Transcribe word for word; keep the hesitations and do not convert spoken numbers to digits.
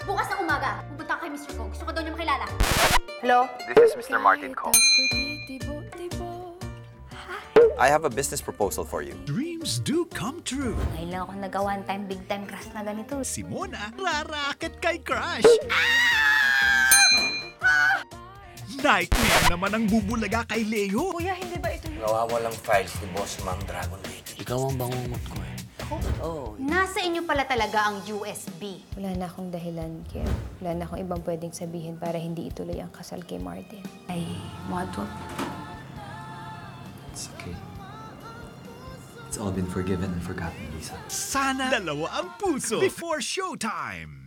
Bukas ng umaga, pupunta ka kay mister ko. Gusto ko daw niya makilala. Hello? This is Mister Martin Ko. I have a business proposal for you. Dreams do come true. Ngayon lang ako nagawa one-time, big-time crush na ganito. Si Mona, rarakit kay Crush. Nightmare naman ang bubulaga kay Leo. Kuya, hindi ba ito yung... Gawa mo lang files ni Boss Mang Dragon Lady. Ikaw ang bangungot ko eh. Nasa inyo pala talaga ang U S B. Wala na akong dahilan, Kim. Wala na akong ibang pwedeng sabihin para hindi ituloy ang kasal kay Martin. Ay, Modwa. It's okay. It's all been forgiven and forgotten, Lisa. Sana dalawa ang puso before showtime.